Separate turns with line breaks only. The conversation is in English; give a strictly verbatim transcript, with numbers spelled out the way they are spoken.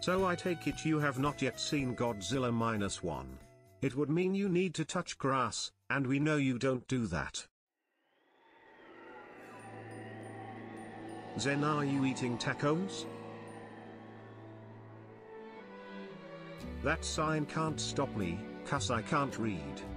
So I take it you have not yet seen Godzilla minus one. It would mean you need to touch grass, and we know you don't do that. Zen, are you eating tacos? That sign can't stop me, 'cause I can't read.